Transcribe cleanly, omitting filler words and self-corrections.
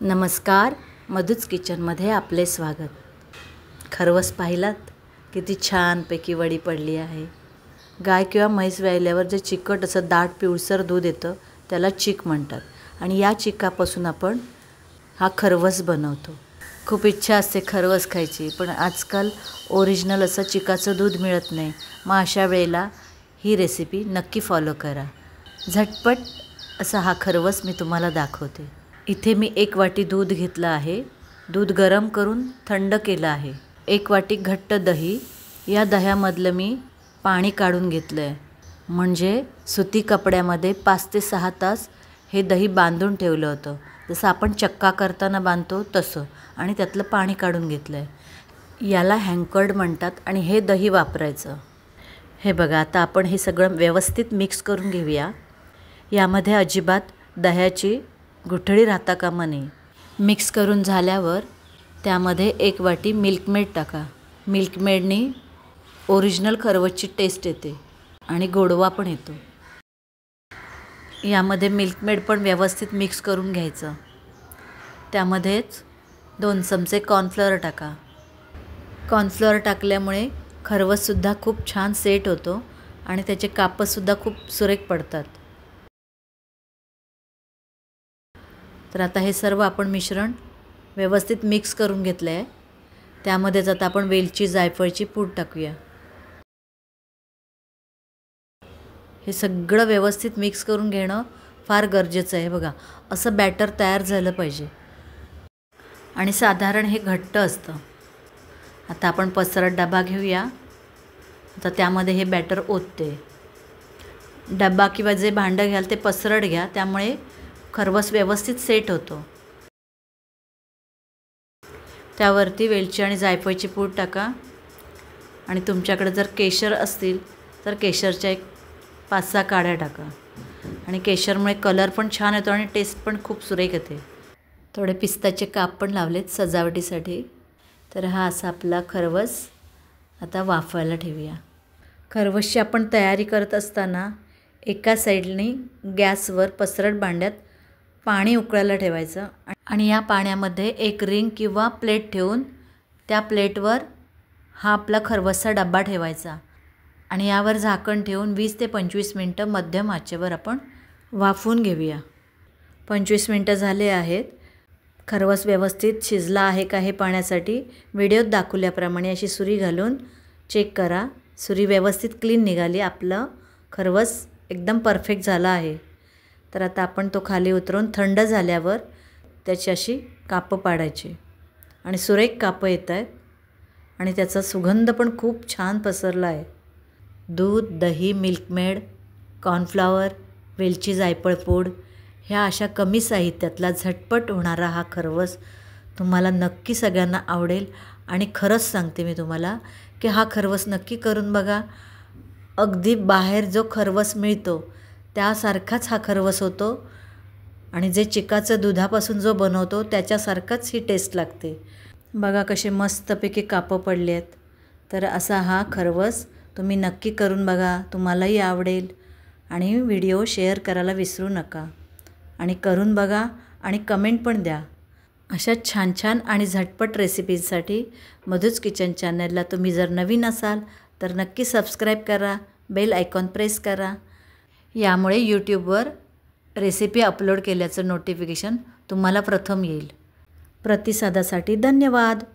नमस्कार, मधुच किचनमध्ये आपले स्वागत। खरवस पाहिलात किती छानपैकी वडी पडली आहे। गाय किंवा म्हैस व्यायल्यावर जे चिकट असं दाट पिवळसर दूध येतं त्याला चीक म्हणतात आणि या चिकापासून आपण हा खरवस बनवतो। खूप इच्छा असते खरवस खायची, पण आजकाल ओरिजिनल असं चिकाचं दूध मिळत नाही। मग अशा वेळेला ही रेसिपी नक्की फॉलो करा। झटपट असा हा खरवस मी तुम्हाला दाखवते। इथे मी 1 वाटी दूध घेतलं आहे। दूध गरम करून थंड केलं आहे। 1 वाटी घट्ट दही, या दह्यामधलं मी पाणी काढून घेतलं आहे। म्हणजे सुती कपड्यामध्ये 5 ते 6 तास हे दही बांधून ठेवलं होतं, जसं आपण चक्का करताना बांधतो तसं, आणि त्यातलं पाणी काढून घेतलं आहे। याला हँकर्ड म्हणतात आणि हे दही वापरायचं। हे बघा, आता आपण हे सगळं व्यवस्थित मिक्स करून घेऊया। यामध्ये अजिबात दह्याची गुठळी राहता कामा नये। मिक्स करून झाल्यावर त्यामध्ये 1 वाटी मिल्कमेड टाका। मिल्कमेडनी ओरिजिनल खरवसची टेस्ट येते आणि गोडवा पण येतो। यामध्ये मिल्कमेड पण व्यवस्थित मिक्स करून घ्यायचं। त्यामध्येच 2 चमचे कॉर्नफ्लोअर टाका। कॉर्नफ्लोअर टाकल्यामुळे खरवससुद्धा खूप छान सेट होतो आणि त्याचे कापसुद्धा खूप सुरेख पडतात। तर आता हे सर्व आपण मिश्रण व्यवस्थित मिक्स करून घेतलं आहे। त्यामध्येच आता आपण वेलची जायफळची पूड टाकूया। हे सगळं व्यवस्थित मिक्स करून घेणं फार गरजेचं आहे। बघा, असं बॅटर तयार झालं पाहिजे आणि साधारण हे घट्ट असतं। आता आपण पसरट डबा घेऊया। आता त्यामध्ये हे बॅटर ओतते। डबा किंवा जे भांडं घ्याल ते पसरट घ्या, त्यामुळे खरवस व्यवस्थित सेट होतो। त्यावरती वेलची आणि जायफळची पूड टाका आणि तुमच्याकडे जर केशर असतील तर केशरच्या 5-6 काड्या टाका। आणि केशरमुळे कलर पण छान येतो आणि टेस्ट पण खूप सुरेख येते। थोडे पिस्ताचे काप पण लावलेत सजावटीसाठी। तर हा असा आपला खरवस आता वाफायला ठेवूया। खरवसची आपण तयारी करत असताना एका साईडनी गॅसवर पसरट भांड्यात पाणी उकळायला ठेवायचं आणि या पाण्यामध्ये एक रिंग किंवा प्लेट ठेवून त्या प्लेटवर हा आपला खरवसचा डबा ठेवायचा आणि यावर झाकण ठेवून 20 ते 25 मिनटं मध्यम आचेवर आपण वाफवून घेऊया। 25 मिनटं झाले आहेत। खरवस व्यवस्थित शिजला आहे का हे पाण्यासाठी व्हिडिओत दाखवल्याप्रमाणे अशी सुरी घालून चेक करा। सुरी व्यवस्थित क्लीन निघाली, आपलं खरवस एकदम परफेक्ट झाला आहे। तर आता आपण तो खाली उतरवून थंड झाल्यावर त्याची अशी कापं पाडायची आणि सुरेख कापं येत आहेत आणि त्याचा सुगंध पण खूप छान पसरला आहे। दूध, दही, मिल्कमेड, कॉर्नफ्लॉवर, वेलची जायफळ पूड ह्या अशा कमी साहित्यातला झटपट होणारा हा खरवस तुम्हाला नक्की सगळ्यांना आवडेल। आणि खरंच सांगते मी तुम्हाला की हा खरवस नक्की करून बघा। अगदी बाहेर जो खरवस मिळतो त्यासारखाच हा खरवस होतो आणि जे चिकाचं दुधापासून जो बनवतो त्याच्यासारखंच ही टेस्ट लागते। बघा कसे मस्तपैकी कापं पडले आहेत। तर असा हा खरवस तुम्ही नक्की करून बघा, तुम्हालाही आवडेल। आणि व्हिडिओ शेअर करायला विसरू नका आणि करून बघा आणि कमेंट पण द्या। अशा छान छान आणि झटपट रेसिपीजसाठी मधुच किचन चॅनलला तुम्ही जर नवीन असाल तर नक्की सबस्क्राईब करा, बेल आयकॉन प्रेस करा। यामुळे यूट्यूबवर रेसिपी अपलोड केल्याचं नोटिफिकेशन तुम्हाला प्रथम येईल। प्रतिसादासाठी धन्यवाद।